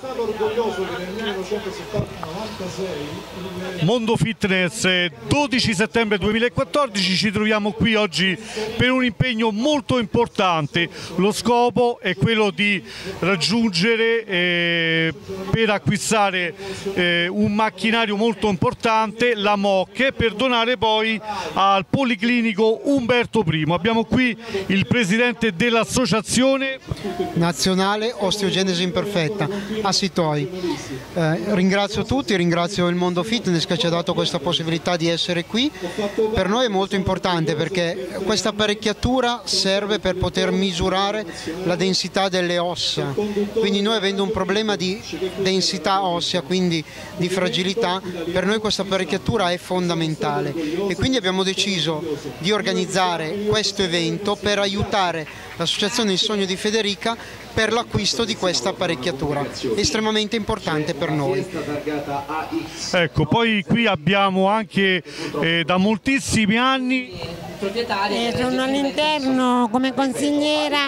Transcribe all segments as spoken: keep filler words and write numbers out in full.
Mondo Fitness, dodici settembre duemilaquattordici, ci troviamo qui oggi per un impegno molto importante. Lo scopo è quello di raggiungere eh, per acquistare eh, un macchinario molto importante, la M O C E, per donare poi al Policlinico Umberto Primo. Abbiamo qui il presidente dell'Associazione Nazionale Osteogenesi Imperfetta, ASITOI. Eh, ringrazio tutti, ringrazio il Mondo Fitness che ci ha dato questa possibilità di essere qui. Per noi è molto importante perché questa apparecchiatura serve per poter misurare la densità delle ossa, quindi noi avendo un problema di densità ossea, quindi di fragilità, per noi questa apparecchiatura è fondamentale e quindi abbiamo deciso di organizzare questo evento per aiutare l'associazione Il Sogno di Federica per l'acquisto di questa apparecchiatura, estremamente importante per noi. Ecco, poi qui abbiamo anche eh, da moltissimi anni. Eh, sono all'interno come consigliera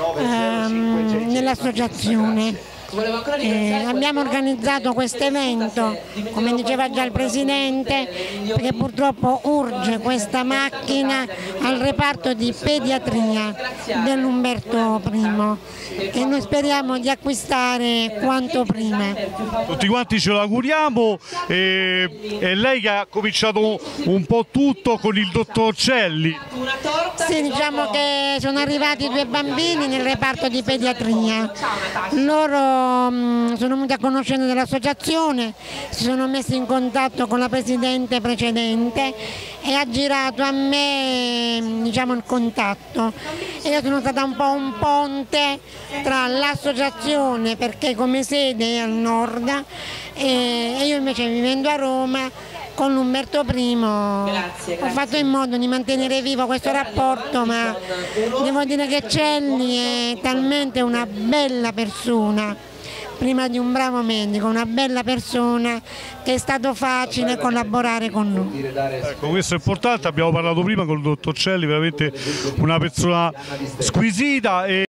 ehm, nell'associazione. Eh, abbiamo organizzato questo evento, come diceva già il Presidente, perché purtroppo urge questa macchina al reparto di pediatria dell'Umberto Primo e noi speriamo di acquistare quanto prima. Tutti quanti ce lo auguriamo e, e lei che ha cominciato un po' tutto con il dottor Celli. Sì, diciamo che sono arrivati due bambini nel reparto di pediatria. Loro sono venuti a conoscenza dell'associazione, si sono messi in contatto con la presidente precedente e ha girato a me, diciamo, il contatto e io sono stata un po' un ponte tra l'associazione, perché come sede è al nord, e io invece vivendo a Roma con l'Umberto Primo grazie, grazie. Ho fatto in modo di mantenere vivo questo rapporto, ma devo dire che Celli è talmente una bella persona, prima di un bravo medico, una bella persona, che è stato facile collaborare con noi. Ecco, questo è importante, abbiamo parlato prima con il dottor Celli, veramente una persona squisita. E